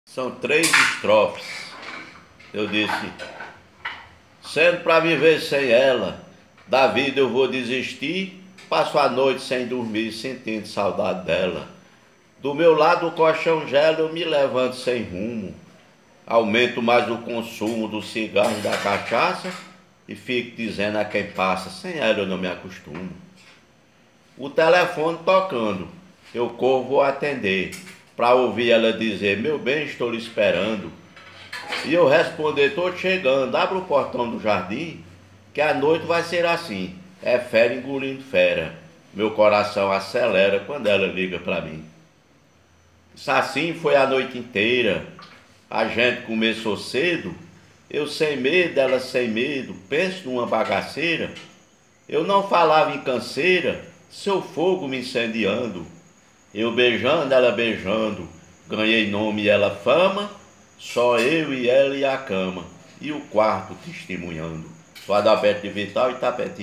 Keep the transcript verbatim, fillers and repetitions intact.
São três estrofes. Eu disse: sendo para viver sem ela, da vida eu vou desistir. Passo a noite sem dormir, sentindo saudade dela. Do meu lado o colchão gela, eu me levanto sem rumo. Aumento mais o consumo do cigarro e da cachaça e fico dizendo a quem passa: sem ela eu não me acostumo. O telefone tocando, eu corro, vou atender, para ouvir ela dizer: meu bem, estou lhe esperando. E eu responder: estou chegando. Abre o portão do jardim, que a noite vai ser assim, é fera engolindo fera. Meu coração acelera quando ela liga para mim. Isso assim foi a noite inteira. A gente começou cedo, eu sem medo, ela sem medo. Penso numa bagaceira. Eu não falava em canseira, seu fogo me incendiando. Eu beijando, ela beijando, ganhei nome e ela fama. Só eu e ela e a cama, e o quarto testemunhando. Sou Adalberto de Vital, Itapetinga.